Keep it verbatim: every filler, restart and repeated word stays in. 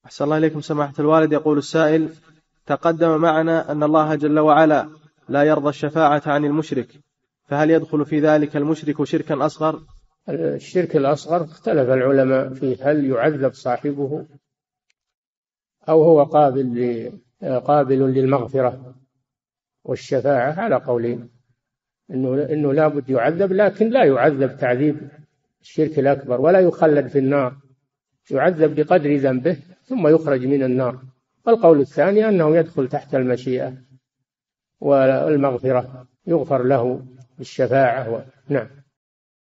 أحسن الله إليكم سماحة الوالد. يقول السائل: تقدم معنا أن الله جل وعلا لا يرضى الشفاعة عن المشرك، فهل يدخل في ذلك المشرك شركا أصغر؟ الشرك الأصغر اختلف العلماء فيه، هل يعذب صاحبه أو هو قابل قابل للمغفرة والشفاعة؟ على قولين، إنه إنه لابد يعذب، لكن لا يعذب تعذيب الشرك الأكبر ولا يخلد في النار، يعذب بقدر ذنبه ثم يخرج من النار. والقول الثاني أنه يدخل تحت المشيئة والمغفرة، يغفر له بالشفاعة و... نعم.